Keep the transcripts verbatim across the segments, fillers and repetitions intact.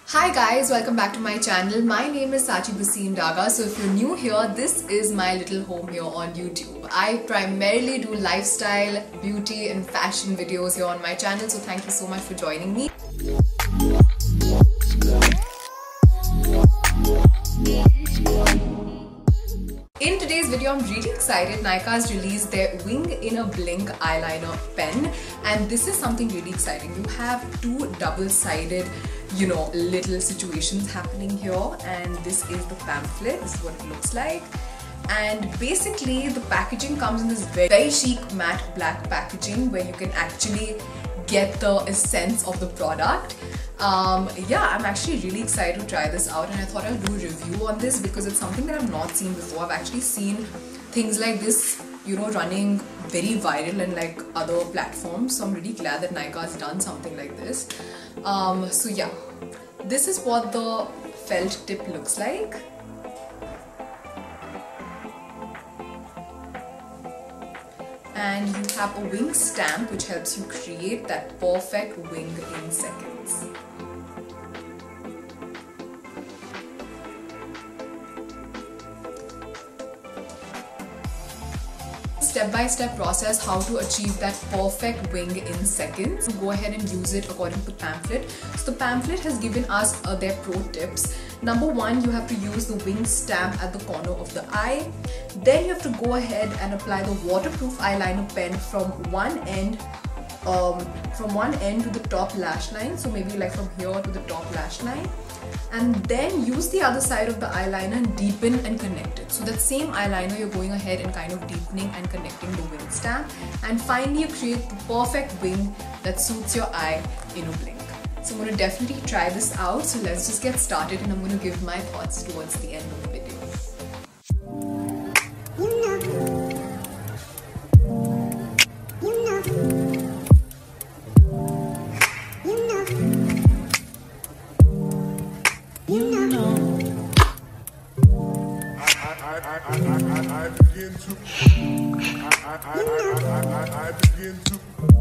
Hi guys, welcome back to my channel. My name is Sachi Basim Daga. So if you're new here, this is my little home here on YouTube. I primarily do lifestyle, beauty and fashion videos here on my channel. So thank you so much for joining me. In today's video, I'm really excited. Nykaa has released their Wing in a Blink eyeliner pen, and this is something really exciting. You have two double-sided, you know, little situations happening here, and this is the pamphlet. This is what it looks like. And basically, the packaging comes in this very, very chic matte black packaging where you can actually get the essence of the product. Um, yeah, I'm actually really excited to try this out, and I thought I'll do a review on this because it's something that I've not seen before. I've actually seen things like this, you know, running very viral in like other platforms, so I'm really glad that Nykaa has done something like this. Um, so yeah, this is what the felt tip looks like. And you have a wing stamp which helps you create that perfect wing in seconds. Step-by-step process how to achieve that perfect wing in seconds. Go ahead and use it according to the pamphlet. So the pamphlet has given us uh, their pro tips. Number one, you have to use the wing stamp at the corner of the eye. Then you have to go ahead and apply the waterproof eyeliner pen from one end um, from one end to the top lash line. So maybe like from here to the top lash line. And then use the other side of the eyeliner and deepen and connect it. So that same eyeliner, you're going ahead and kind of deepening and connecting the wing stamp. And finally, you create the perfect wing that suits your eye in a blink. So I'm going to definitely try this out. So let's just get started, and I'm going to give my thoughts towards the end of the video. I begin to I, I, I, I, I begin to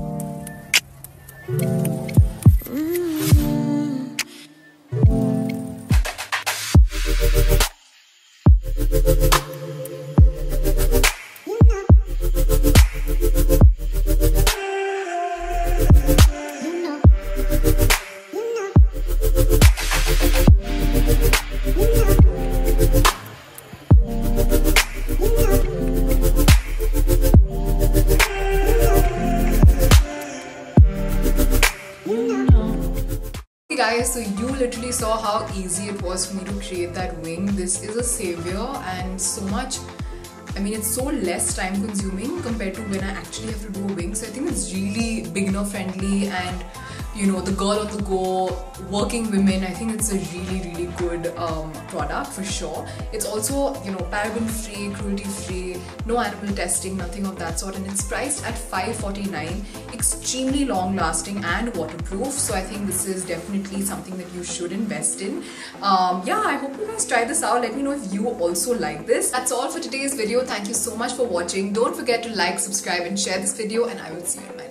Guys, so you literally saw how easy it was for me to create that wing. This is a savior, and so much, I mean, it's so less time consuming compared to when I actually have to do a wing. So I think it's really beginner friendly, and you know, the girl on the go, working women, I think it's a really really good um, product for sure. It's also, you know, paraben free, cruelty free, no animal testing, nothing of that sort, and it's priced at five forty-nine. Extremely long lasting and waterproof, so I think this is definitely something that you should invest in. Um, yeah, I hope you guys try this out. Let me know if you also like this. That's all for today's video. Thank you so much for watching. Don't forget to like, subscribe and share this video, and I will see you in my